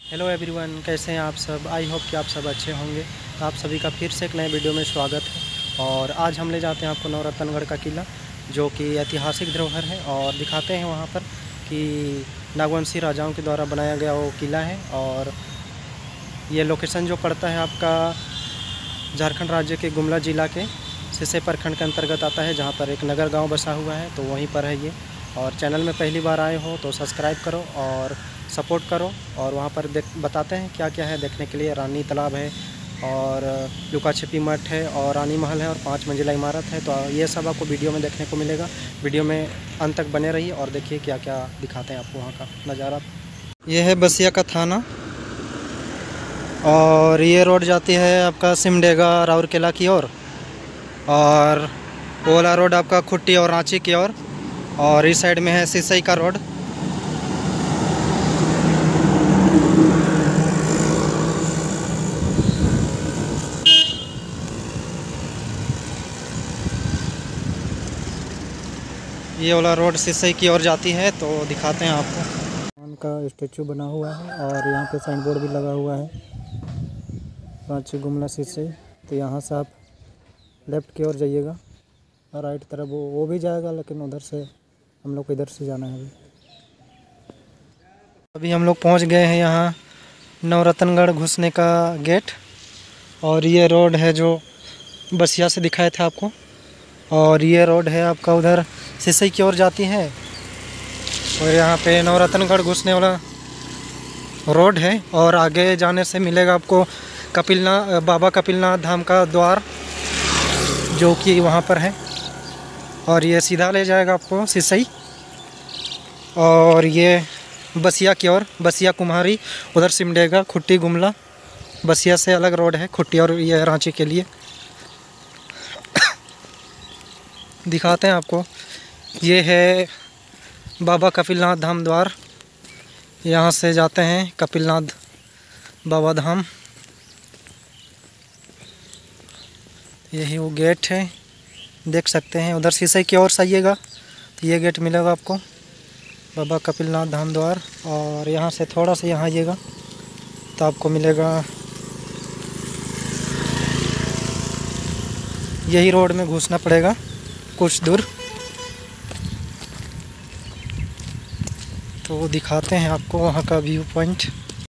Hello everyone, कैसे हैं आप सब। आई होप कि आप सब अच्छे होंगे। तो आप सभी का फिर से एक नए वीडियो में स्वागत है। और आज हम ले जाते हैं आपको नवरत्नगढ़ का किला, जो कि ऐतिहासिक धरोहर है, और दिखाते हैं वहाँ पर कि नागवंशी राजाओं के द्वारा बनाया गया वो किला है। और ये लोकेशन जो पड़ता है आपका झारखंड राज्य के गुमला ज़िला के सिसई प्रखंड के अंतर्गत आता है, जहाँ पर एक नगर गाँव बसा हुआ है, तो वहीं पर है ये। और चैनल में पहली बार आए हो तो सब्सक्राइब करो और सपोर्ट करो। और वहाँ पर बताते हैं क्या क्या है देखने के लिए। रानी तालाब है, और लुका छिपी मठ है, और रानी महल है, और 5 मंजिला इमारत है। तो ये सब आपको वीडियो में देखने को मिलेगा। वीडियो में अंत तक बने रहिए और देखिए क्या क्या दिखाते हैं आपको वहाँ का नज़ारा। ये है बसिया का थाना, और ये रोड जाती है आपका सिमडेगा राउरकेला की ओर, और ओला रोड आपका खुट्टी और रांची की ओर, और इस साइड में है सिसई का रोड। ये वाला रोड सिसई की ओर जाती है, तो दिखाते हैं आपको। भगवान का स्टेचू बना हुआ है, और यहाँ पे साइन बोर्ड भी लगा हुआ है, रांची गुमला सिसई। तो यहाँ से आप लेफ़्ट की ओर जाइएगा, और राइट तरफ वो भी जाएगा, लेकिन उधर से हम लोग को इधर से जाना है। अभी हम लोग पहुँच गए हैं यहाँ नवरत्नगढ़ घुसने का गेट। और ये रोड है जो बसिया से दिखाए थे आपको, और ये रोड है आपका उधर सिसई की ओर जाती है। और यहाँ पे नवरत्नगढ़ घुसने वाला रोड है, और आगे जाने से मिलेगा आपको बाबा कपिलनाथ धाम का द्वार, जो कि वहाँ पर है। और ये सीधा ले जाएगा आपको सिसई, और ये बसिया की ओर, बसिया कुम्हारी, उधर सिमडेगा खुट्टी गुमला। बसिया से अलग रोड है खुट्टी, और ये रांची के लिए। दिखाते हैं आपको। ये है बाबा कपिलनाथ धाम द्वार। यहाँ से जाते हैं कपिलनाथ बाबा धाम। यही वो गेट है, देख सकते हैं। उधर सिसई की ओर से आइएगा तो ये गेट मिलेगा आपको, बाबा कपिलनाथ धाम द्वार। और यहाँ से थोड़ा सा यहाँ आइएगा तो आपको मिलेगा, यही रोड में घुसना पड़ेगा कुछ दूर। तो दिखाते हैं आपको वहाँ का व्यू पॉइंट।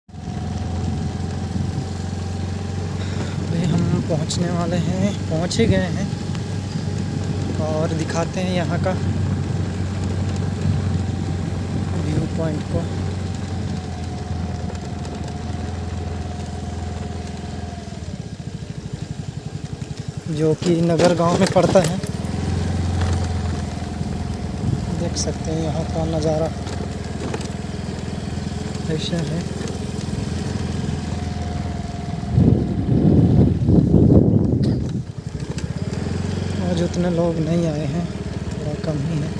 अभी हम पहुँचने वाले हैं, पहुँच ही गए हैं, और दिखाते हैं यहाँ का व्यू पॉइंट को। जो कि नगर गांव में पड़ता है। देख सकते हैं यहाँ का नज़ारा ऐसा है। आज उतने लोग नहीं आए हैं, थोड़ा कम ही है,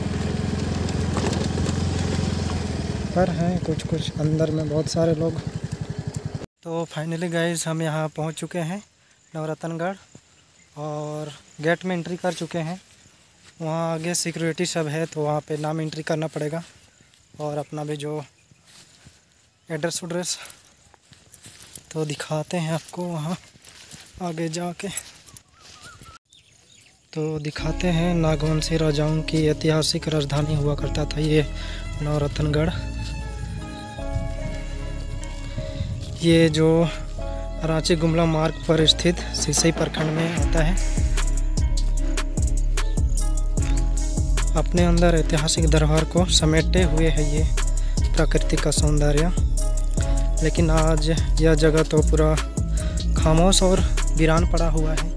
पर हैं कुछ अंदर में बहुत सारे लोग। तो फाइनली गाइस हम यहाँ पहुँच चुके हैं नवरत्नगढ़, और गेट में एंट्री कर चुके हैं। वहाँ आगे सिक्योरिटी सब है, तो वहाँ पे नाम एंट्री करना पड़ेगा, और अपना भी जो एड्रेस तो दिखाते हैं आपको वहाँ आगे जाके। तो दिखाते हैं नागवंशी राजाओं की ऐतिहासिक राजधानी हुआ करता था ये नवरत्नगढ़। ये जो रांची गुमला मार्ग पर स्थित सिसई प्रखंड में आता है। अपने अंदर ऐतिहासिक धरोहर को समेटे हुए है ये प्रकृति का सौंदर्य। लेकिन आज यह जगह तो पूरा खामोश और वीरान पड़ा हुआ है।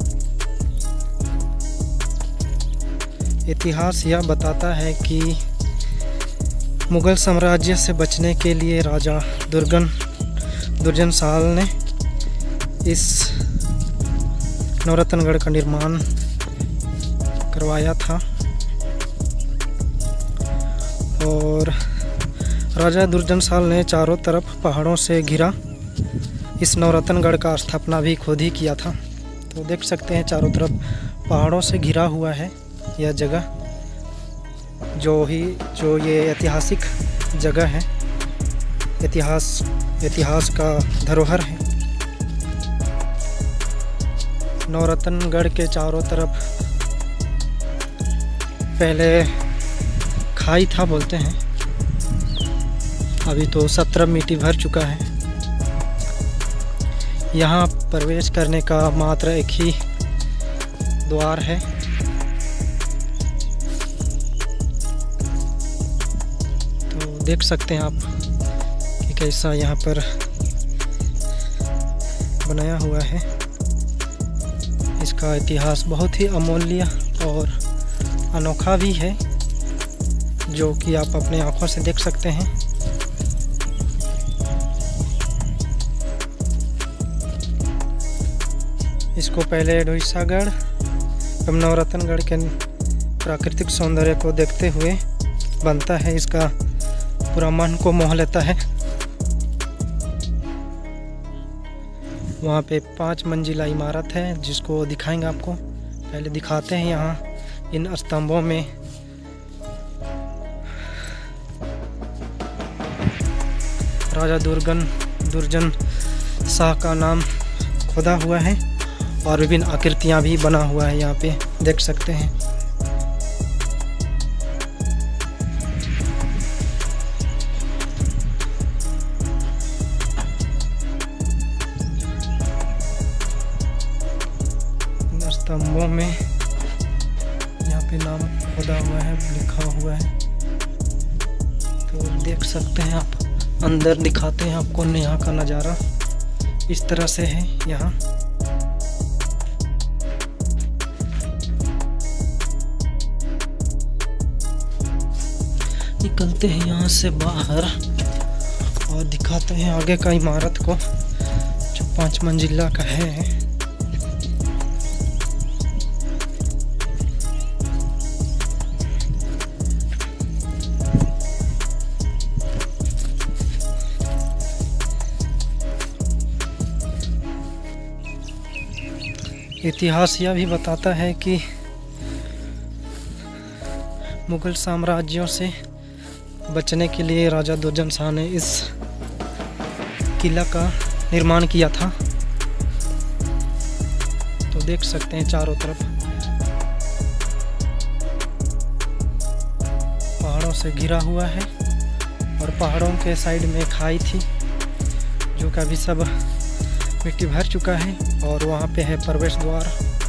इतिहास यह बताता है कि मुगल साम्राज्य से बचने के लिए राजा दुर्जन साल ने इस नवरत्नगढ़ का निर्माण करवाया था। और राजा दुर्जन साल ने चारों तरफ पहाड़ों से घिरा इस नवरत्नगढ़ का स्थापना भी खुद ही किया था। तो देख सकते हैं चारों तरफ पहाड़ों से घिरा हुआ है यह जगह, जो ये ऐतिहासिक जगह है। इतिहास का धरोहर है। नौरत्नगढ़ के चारों तरफ पहले खाई था बोलते हैं, अभी तो 17 मिट्टी भर चुका है। यहाँ प्रवेश करने का मात्र एक ही द्वार है। तो देख सकते हैं आप कि कैसा यहाँ पर बनाया हुआ है। इसका इतिहास बहुत ही अमूल्य और अनोखा भी है, जो कि आप अपने आँखों से देख सकते हैं। इसको पहले ढोइसागढ़ एवं नौरत्नगढ़ के प्राकृतिक सौंदर्य को देखते हुए बनता है। इसका पूरा मन को मोह लेता है। वहाँ पे 5 मंजिला इमारत है जिसको दिखाएंगे आपको। पहले दिखाते हैं यहाँ इन स्तंभों में राजा दुर्जन शाह का नाम खोदा हुआ है और विभिन्न आकृतियाँ भी बना हुआ है, यहाँ पे देख सकते हैं। इन स्तंभों में यहाँ पे नाम खोदा हुआ है, लिखा हुआ है, तो देख सकते हैं आप। अंदर दिखाते हैं आपको यहाँ का नज़ारा इस तरह से है। यहाँ निकलते हैं यहाँ से बाहर और दिखाते हैं आगे का इमारत को, जो 5 मंजिला का है। इतिहास यह भी बताता है कि मुगल साम्राज्यों से बचने के लिए राजा दुर्जन शाह ने इस किला का निर्माण किया था। तो देख सकते हैं चारों तरफ पहाड़ों से घिरा हुआ है और पहाड़ों के साइड में खाई थी, जो कि अभी सब मिट्टी भर चुका है। और वहाँ पे है प्रवेश द्वार।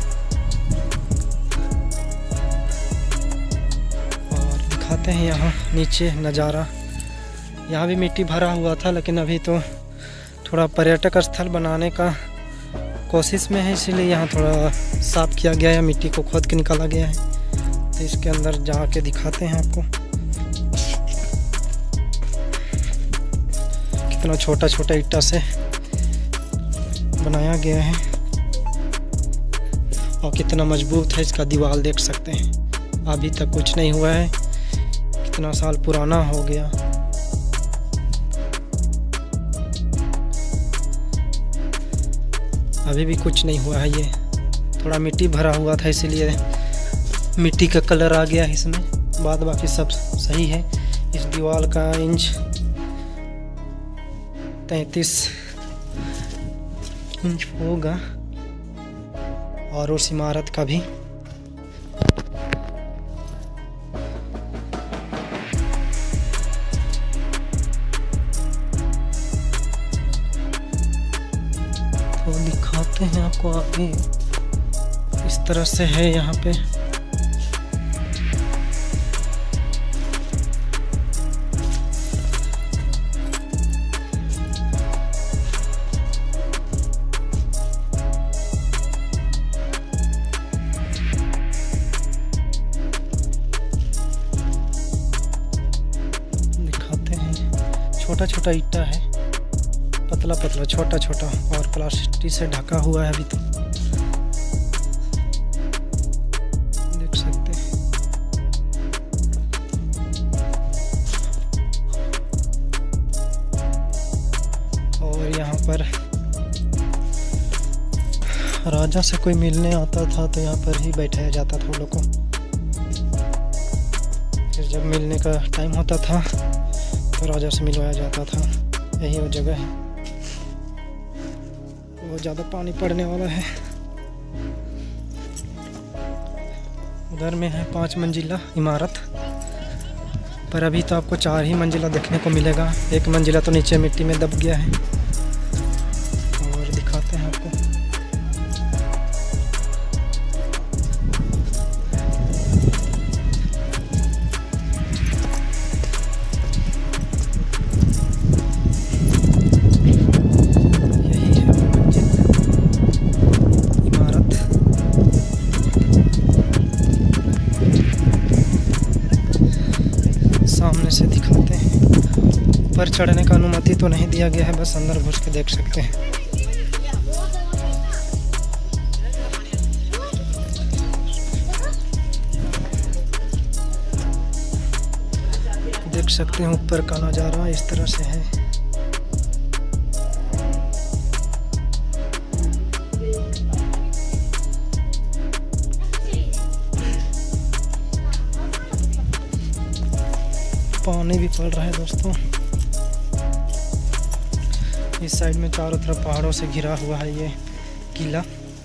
और दिखाते हैं यहाँ नीचे नज़ारा। यहाँ भी मिट्टी भरा हुआ था, लेकिन अभी तो थोड़ा पर्यटक स्थल बनाने का कोशिश में है, इसीलिए यहाँ थोड़ा साफ किया गया है, मिट्टी को खोद के निकाला गया है। तो इसके अंदर जाके दिखाते हैं आपको कितना छोटा छोटा ईंटा से बनाया गया है और कितना मजबूत है इसका दीवार, देख सकते हैं। अभी तक कुछ नहीं हुआ है, कितना साल पुराना हो गया। अभी भी कुछ नहीं हुआ है। ये थोड़ा मिट्टी भरा हुआ था, इसीलिए मिट्टी का कलर आ गया है इसमें। बाद बाकी सब सही है। इस दीवार का इंच 33 इंच होगा और उस इमारत का भी। तो दिखाते हैं आपको आगे, इस तरह से है यहाँ पे। छोटा छोटा ईंटा है, पतला पतला छोटा छोटा, और प्लास्टिक से ढका हुआ है अभी तो, देख सकते हैं। और यहाँ पर राजा से कोई मिलने आता था तो यहाँ पर ही बैठाया जाता था वो लोग को। फिर जब मिलने का टाइम होता था तो राजा से मिलवाया जाता था। यही वो जगह है। बहुत ज़्यादा पानी पड़ने वाला है। उधर में है 5 मंजिला इमारत, पर अभी तो आपको 4 ही मंजिला देखने को मिलेगा। 1 मंजिला तो नीचे मिट्टी में दब गया है। और दिखाते हैं आपको। यही है वो मंजिल इमारत। सामने से दिखाते हैं। ऊपर चढ़ने का अनुमति तो नहीं दिया गया है, बस अंदर घुस के देख सकते हैं। देख सकते हैं ऊपर का नज़ारा इस तरह से है। पानी भी पड़ रहा है दोस्तों। इस साइड में चारों तरफ पहाड़ों से घिरा हुआ है ये किला।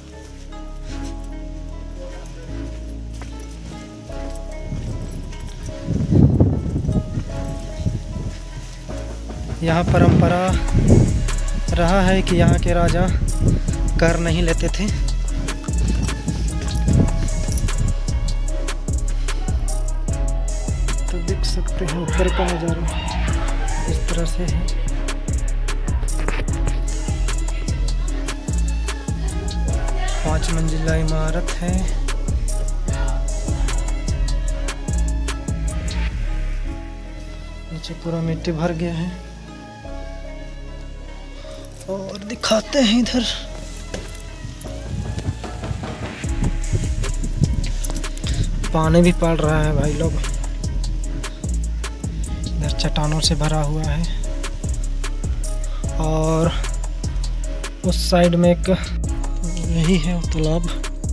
यहाँ परंपरा रहा है कि यहाँ के राजा कर नहीं लेते थे। तो देख सकते हैं ऊपर का नज़ारा इस तरह से है। पाँच मंजिला इमारत है। नीचे पूरा मिट्टी भर गया है। और दिखाते हैं इधर। पानी भी पड़ रहा है भाई लोग। इधर चट्टानों से भरा हुआ है। और उस साइड में एक यही है तालाब।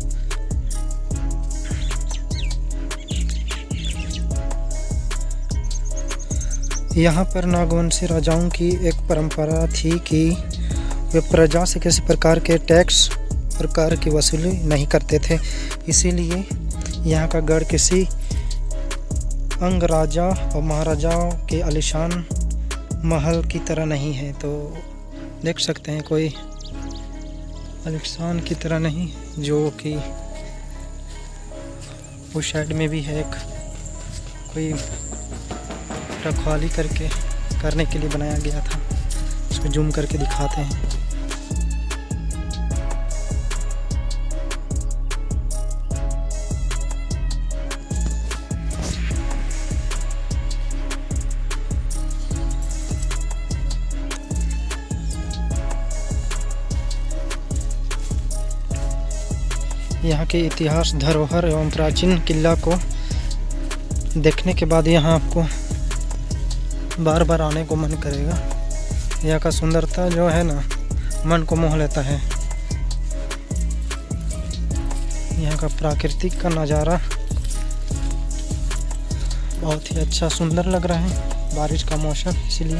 यहाँ पर नागवंशी राजाओं की एक परंपरा थी कि वे प्रजा से किसी प्रकार के टैक्स प्रकार की वसूली नहीं करते थे। इसीलिए यहाँ का गढ़ किसी अंग राजा और महाराजाओं के आलीशान महल की तरह नहीं है। तो देख सकते हैं कोई आलीशान की तरह नहीं, जो कि उस साइड में भी है एक कोई रखवाली करने के लिए बनाया गया था। उसको जूम करके दिखाते हैं। यहाँ के इतिहास, धरोहर एवं प्राचीन किला को देखने के बाद यहाँ आपको बार बार आने को मन करेगा। यहाँ का सुंदरता जो है ना, मन को मोह लेता है। यहाँ का प्राकृतिक का नज़ारा बहुत ही अच्छा सुंदर लग रहा है। बारिश का मौसम इसीलिए।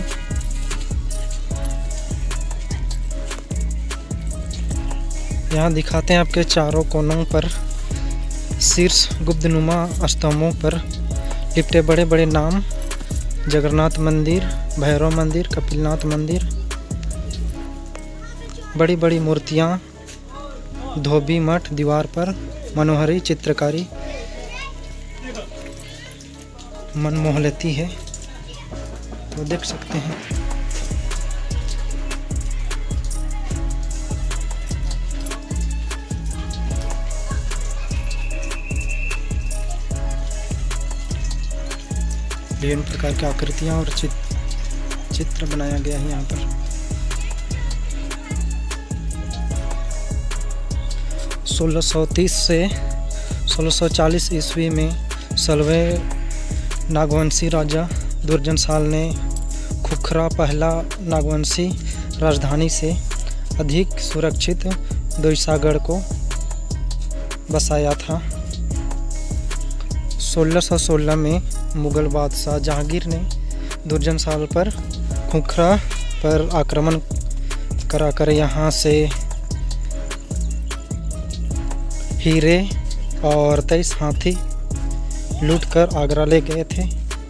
यहाँ दिखाते हैं आपके चारों कोनों पर शीर्ष गुब्धनुमा स्तंभों पर लिपटे बड़े बड़े नाम: जगन्नाथ मंदिर, भैरव मंदिर, कपिलनाथ मंदिर। बड़ी बड़ी मूर्तियाँ, धोबी मठ दीवार पर, मनोहरी चित्रकारी मन मोह लेती है। तो देख सकते हैं। विभिन्न प्रकार की आकृतियाँ और चित्र बनाया गया है यहाँ पर। सोलह 1630 से 1640 ईस्वी में 16वें नागवंशी राजा दुर्जनशाल ने खुखरा पहला नागवंशी राजधानी से अधिक सुरक्षित दोईसागढ़ को बसाया था। 1616 में मुगल बादशाह जहांगीर ने दुर्जनशाल पर खुखरा पर आक्रमण कराकर यहाँ से हीरे और 23 हाथी लूटकर आगरा ले गए थे।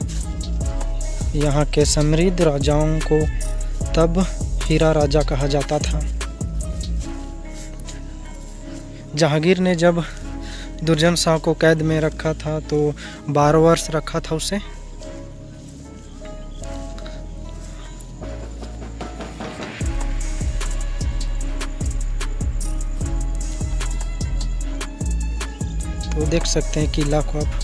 यहाँ के समृद्ध राजाओं को तब हीरा राजा कहा जाता था। जहांगीर ने जब दुर्जन शाह को कैद में रखा था तो 12 वर्ष रखा था उसे। तो देख सकते हैं किला को आप।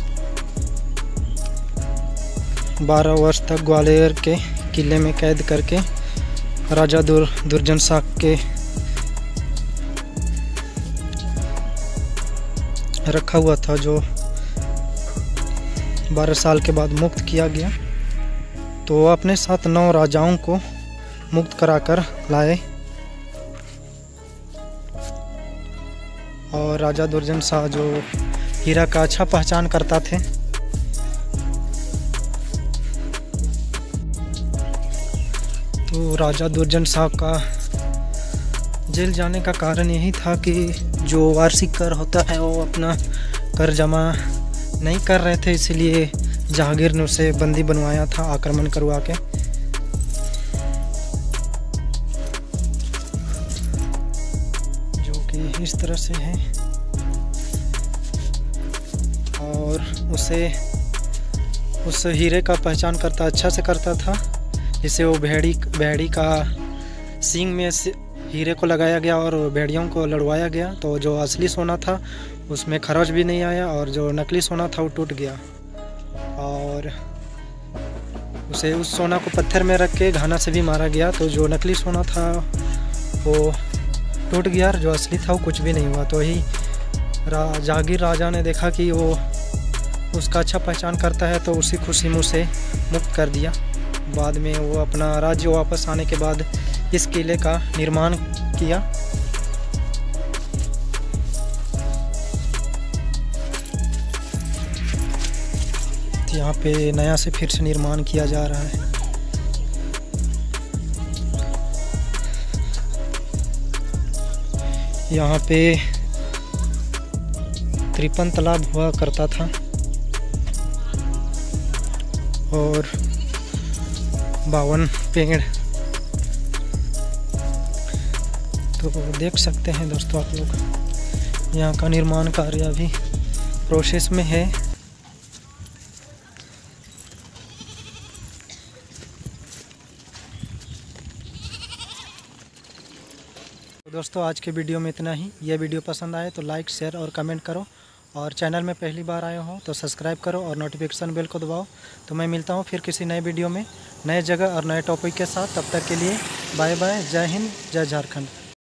12 वर्ष तक ग्वालियर के किले में कैद करके राजा दुर्जन शाह के रखा हुआ था, जो 12 साल के बाद मुक्त किया गया। तो अपने साथ 9 राजाओं को मुक्त कराकर लाए और राजा दुर्जन शाह जो हीरा का अच्छा पहचान करता थे, तो राजा दुर्जन शाह का जेल जाने का कारण यही था कि जो वार्षिक कर होता है वो अपना कर जमा नहीं कर रहे थे, इसलिए जहांगीर ने उसे बंदी बनवाया था आक्रमण करवा के। जो कि इस तरह से है और उसे उस हीरे का पहचान करता अच्छा से करता था, जिसे वो भेड़ी का सींग में हीरे को लगाया गया और भेड़ियों को लड़वाया गया। तो जो असली सोना था उसमें खरोच भी नहीं आया और जो नकली सोना था वो टूट गया। और उसे उस सोना को पत्थर में रख के घाना से भी मारा गया। तो जो नकली सोना था वो टूट गया और जो असली था वो कुछ भी नहीं हुआ। तो वही जहांगीर राजा ने देखा कि वो उसका अच्छा पहचान करता है, तो उसी खुशी में उसे मुक्त कर दिया। बाद में वो अपना राज्य वापस आने के बाद इस किले का निर्माण किया। यहाँ पे नया से फिर से निर्माण किया जा रहा है। यहाँ पे 53 तालाब हुआ करता था और 52 पेड़। तो देख सकते हैं दोस्तों आप लोग, यहाँ का निर्माण कार्य अभी प्रोसेस में है। दोस्तों आज के वीडियो में इतना ही। यह वीडियो पसंद आए तो लाइक शेयर और कमेंट करो, और चैनल में पहली बार आए हो तो सब्सक्राइब करो और नोटिफिकेशन बेल को दबाओ। तो मैं मिलता हूँ फिर किसी नए वीडियो में, नए जगह और नए टॉपिक के साथ। तब तक के लिए बाय बाय। जय हिंद, जय झारखंड।